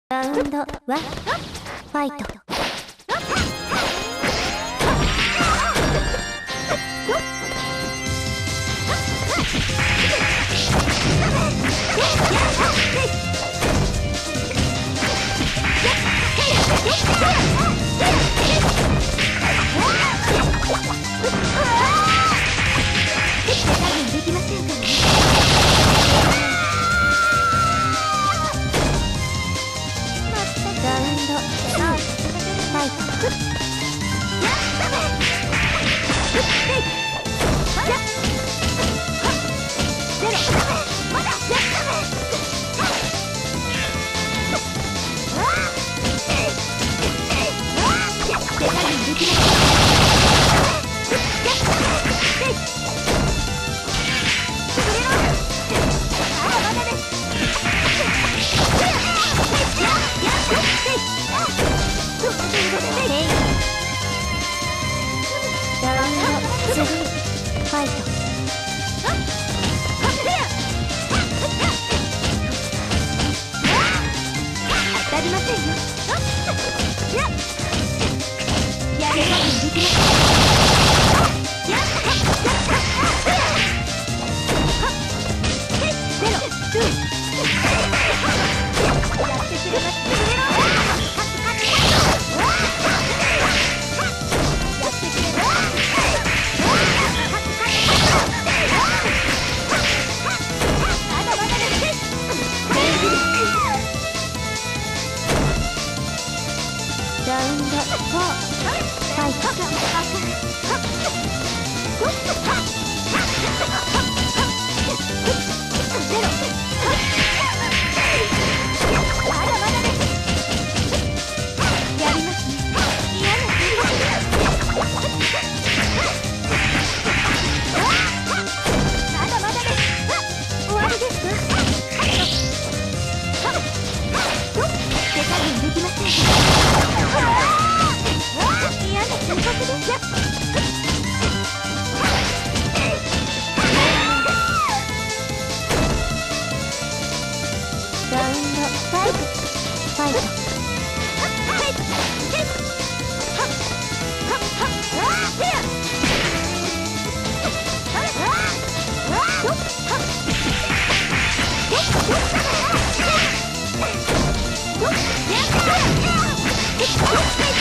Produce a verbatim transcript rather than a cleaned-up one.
ラウンドワンファイト。できませんからね。ラウンドツーファイト。ファイト。当たりませんよ。やればできます。ゼロツー。やってくれます。ラウンドフォーファイト。ゼロ。まだまだです。やりますね。嫌なまだまだです。終わりですか。手加減できません。嫌な通告です。ラウンドファイトファイト。Let's go!